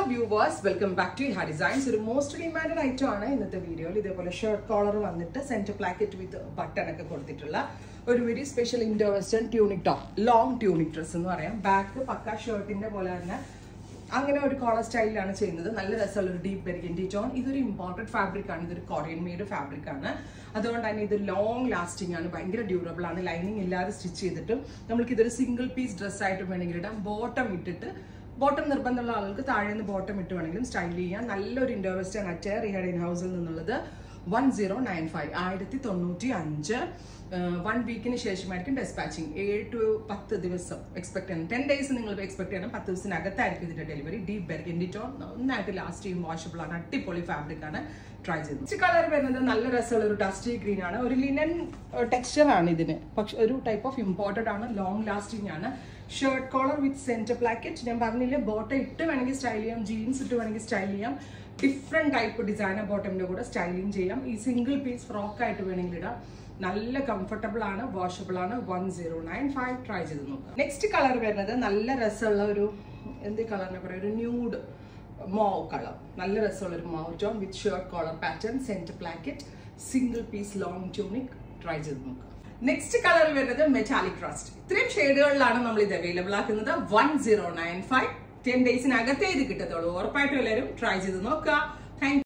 Hello viewers, welcome back to Iha Designs. ഒരു most demanded item ആണ് ഇന്നത്തെ വീഡിയോയിൽ. ഇതേപോലെ ഷർട്ട് കോളർ വന്നിട്ട് സെന്റർ പ്ലാക്കറ്റ് വിത്ത് ബട്ടൺ ഒക്കെ കൊടുത്തിട്ടുള്ള ഒരു very special Indo western tunic top, long tunic dress എന്ന് പറയാം. ബാക്ക് പക്ക ഷർട്ടിന്റെ പോലെ തന്നെ അങ്ങനെ ഒരു കോളർ സ്റ്റൈലിലാണ് ചെയ്യുന്നത്. നല്ല രസമുള്ള ഒരു ഡീപ്പ് ബെർഗൻഡി ടോൺ. ഇതൊരു ഇമ്പോർട്ടഡ് ഫാബ്രിക് ആണ്, ഇതൊരു കൊറിയൻ മെയ്ഡ് ഫാബ്രിക് ആണ്. അതുകൊണ്ട് തന്നെ ഇത് ലോങ് ലാസ്റ്റിംഗ് ആണ്, ഭയങ്കര ഡ്യൂറബിൾ ആണ്. ലൈനിങ് ഇല്ലാതെ സ്റ്റിച്ച് ചെയ്തിട്ടും നമുക്ക് ഇതൊരു സിംഗിൾ പീസ് ഡ്രസ് ആയിട്ട് വേണമെങ്കിൽ ഇടാം. ബോട്ടം ഇട്ടിട്ട്, ബോട്ടം നിർബന്ധമുള്ള ആളുകൾക്ക് താഴെ നിന്ന് ബോട്ടം ഇട്ട് വേണമെങ്കിലും സ്റ്റൈൽ ചെയ്യാം. നല്ലൊരു ഇൻഡോ വെസ്റ്റേൺ അറ്റയർ റിഹാഡ് ഇൻ ഹൗസിൽ നിന്നുള്ളത് 1095 1 വീക്കിന് ശേഷമായിരിക്കും ഡെസ്പാച്ചിങ്. 7 to 10 ദിവസം എക്സ്പെക്ട് ചെയ്യണം. 10 ഡേയ്സ് നിങ്ങൾ എക്സ്പെക്ട് ചെയ്യണം. 10 ദിവസത്തിനകത്തായിരിക്കും ഇതിന്റെ ഡെലിവറി. ഡീപ്പ് ബെർഗൻഡി ടോൺ, നന്നായിട്ട് ലാസ്റ്റ് ചെയ്യും, വാഷബിൾ ആണ്, അടിപൊളി ഫാബ്രിക് ആണ്. ട്രൈ ചെയ്തു. നെക്സ്റ്റ് കളർ വരുന്നത് നല്ല രസമുള്ള ഒരു ഡസ്റ്റി ഗ്രീൻ ആണ്. ഒരു ലിനൻ ടെക്സ്ചർ ആണ് ഇതിന്, പക്ഷെ ഒരു ടൈപ്പ് ഓഫ് ഇമ്പോർട്ടഡ് ആണ്, ലോങ് ലാസ്റ്റിംഗ് ആണ്. Shirt collar with centre placket. ഞാൻ പറഞ്ഞില്ലേ, ബോട്ടം ഇട്ട് വേണമെങ്കിൽ സ്റ്റൈൽ ചെയ്യാം, ജീൻസ് ഇട്ട് വേണമെങ്കിൽ സ്റ്റൈൽ ചെയ്യാം. ഡിഫറെന്റ് ടൈപ്പ് ഡിസൈനർ ബോട്ടമിന്റെ കൂടെ സ്റ്റൈലിംഗ് ചെയ്യാം. ഈ സിംഗിൾ പീസ് ഫ്രോക്ക് ആയിട്ട് വേണമെങ്കിൽ ഇടാം. നല്ല കംഫർട്ടബിൾ ആണ്, വാഷബിൾ ആണ്. 1095 ട്രൈ ചെയ്ത് നോക്കാം. നെക്സ്റ്റ് കളർ വരുന്നത് നല്ല രസമുള്ള ഒരു എന്ത് കളറിനെ പറയാം, ഒരു ന്യൂഡ് മോവ് കളർ. നല്ല രസമുള്ള ഒരു mauve tone with shirt collar pattern, centre placket, single piece long tunic. Try ചെയ്ത് നോക്കാം. നെക്സ്റ്റ് കളർ വരുന്നത് മെറ്റാലിക് റസ്റ്റ്. ഇത്രയും ഷെയ്ഡുകളിലാണ് നമ്മൾ ഇത് അവൈലബിൾ ആക്കുന്നത്. 1095 10 ഡേയ്സിനകത്തേ ഇത് കിട്ടത്തുള്ളൂ. ഉറപ്പായിട്ടും എല്ലാവരും ട്രൈ ചെയ്ത് നോക്കുക.